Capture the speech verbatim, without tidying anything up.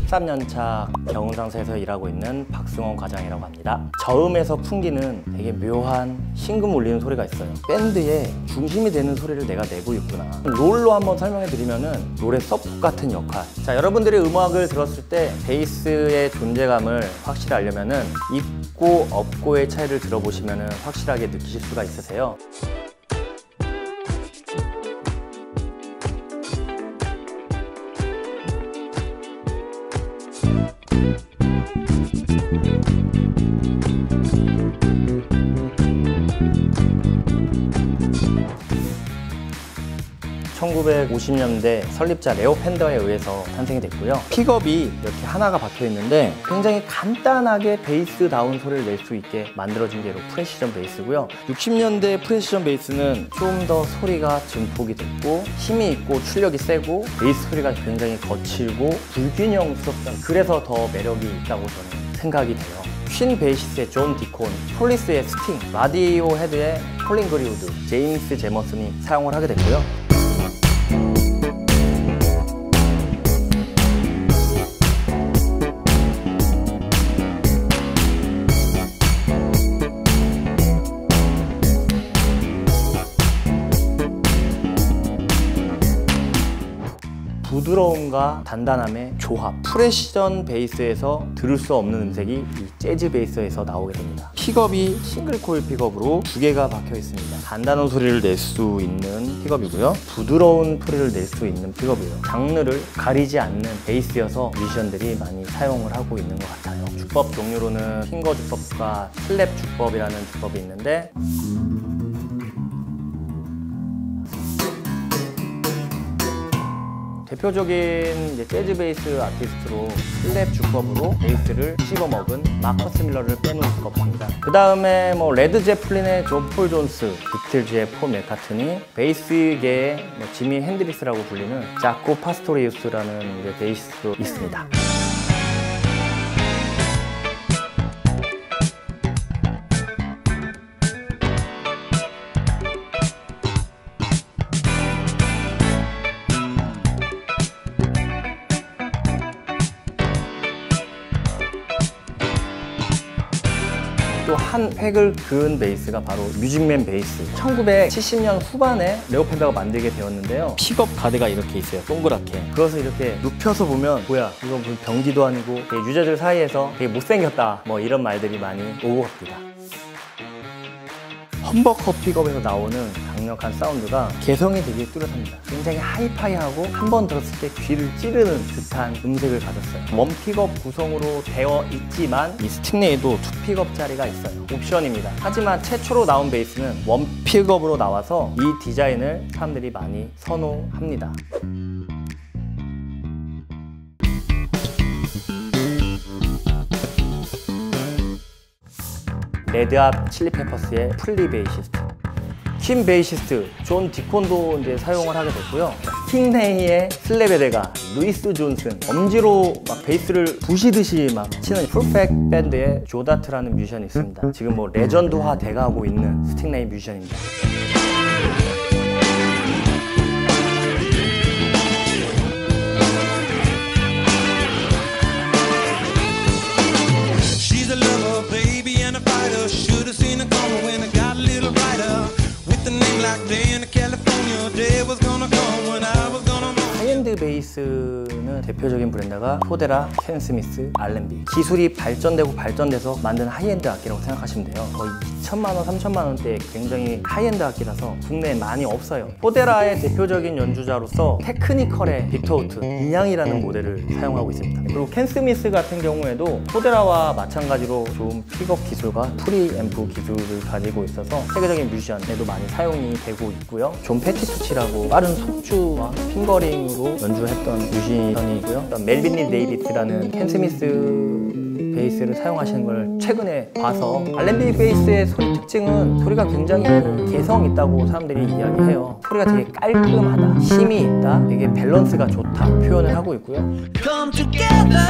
십삼 년 차 경운상사에서 일하고 있는 박승원 과장이라고 합니다. 저음에서 풍기는 되게 묘한 심금 울리는 소리가 있어요. 밴드의 중심이 되는 소리를 내가 내고 있구나. 롤로 한번 설명해 드리면은 롤의 서포트 같은 역할. 자, 여러분들이 음악을 들었을 때 베이스의 존재감을 확실히 알려면은 있고 없고의 차이를 들어보시면은 확실하게 느끼실 수가 있으세요. 천구백오십 년대 설립자 레오 팬더에 의해서 탄생이 됐고요. 픽업이 이렇게 하나가 박혀 있는데 굉장히 간단하게 베이스다운 소리를 낼 수 있게 만들어진 게 프레시전 베이스고요. 육십 년대 프레시전 베이스는 좀 더 소리가 증폭이 됐고 힘이 있고 출력이 세고 베이스 소리가 굉장히 거칠고 불균형스럽다. 그래서 더 매력이 있다고 저는 생각이 돼요. 퀸 베이시스의 존 디콘, 폴리스의 스팅, 라디오 헤드의 콜린 그리우드, 제임스 제머슨이 사용을 하게 됐고요. 부드러움과 단단함의 조합. 프레시전 베이스에서 들을 수 없는 음색이 이 재즈 베이스에서 나오게 됩니다. 픽업이 싱글 코일 픽업으로 두 개가 박혀 있습니다. 단단한 소리를 낼 수 있는 픽업이고요. 부드러운 소리를 낼 수 있는 픽업이에요. 장르를 가리지 않는 베이스여서 뮤지션들이 많이 사용을 하고 있는 것 같아요. 주법 종류로는 핑거 주법과 슬랩 주법이라는 주법이 있는데 대표적인 이제 재즈 베이스 아티스트로 슬랩 주법으로 베이스를 씹어먹은 마커스 밀러를 빼놓을 수가 없습니다. 그 다음에 뭐 레드 제플린의 존 폴 존스, 비틀즈의 폴 맥카트니, 베이스계의 뭐 지미 핸드릭스라고 불리는 자코 파스토리우스라는 이제 베이스도 있습니다. 또 한 획을 그은 베이스가 바로 뮤직맨 베이스. 천구백칠십 년 후반에 레오 팬더가 만들게 되었는데요. 픽업 가드가 이렇게 있어요. 동그랗게. 그것을 이렇게 눕혀서 보면 뭐야 이건 무슨 병기도 아니고 되게 유저들 사이에서 되게 못생겼다 뭐 이런 말들이 많이 오고 갑니다. 험버커 픽업에서 나오는 강력한 사운드가 개성이 되게 뚜렷합니다. 굉장히 하이파이하고 한 번 들었을 때 귀를 찌르는 듯한 음색을 가졌어요. 원 픽업 구성으로 되어 있지만 이 스틱레이도 투 픽업짜리가 있어요. 옵션입니다. 하지만 최초로 나온 베이스는 원 픽업으로 나와서 이 디자인을 사람들이 많이 선호합니다. 레드핫 칠리페퍼스의 플리 베이시스트, 퀸 베이시스트 존 디콘도 이제 사용을 하게 됐고요. 스팅레이의 슬랩의 대가 루이스 존슨, 엄지로 막 베이스를 부시듯이 막 치는 풀백 밴드의 조다트라는 뮤지션이 있습니다. 지금 뭐 레전드화 돼가고 있는 스팅레이 뮤지션입니다. 하이엔드 베이스는 대표적인 브랜드가 포데라, 켄 스미스, 알앤비. 기술이 발전되고 발전돼서 만든 하이엔드 악기라고 생각하시면 돼요. 거의 이천만 원, 삼천만 원대의 굉장히 하이엔드 악기라서 국내에 많이 없어요. 포데라의 대표적인 연주자로서 테크니컬의 빅터우트, 인양이라는 모델을 사용하고 있습니다. 그리고 켄 스미스 같은 경우에도 포데라와 마찬가지로 좋은 픽업 기술과 프리앰프 기술을 가지고 있어서 세계적인 뮤지션에도 많이 사용이 되고 있고요. 존 패티투치라고 빠른 속주와 핑거링으로 연주했던 뮤지션이고요. 멜빈 리 데이비스라는 켄 스미스 베이스를 사용하시는 걸 최근에 봐서 알앤비 베이스의 소리 특징은 소리가 굉장히 개성 있다고 사람들이 이야기해요. 소리가 되게 깔끔하다, 힘이 있다, 되게 밸런스가 좋다 표현을 하고 있고요. Come together.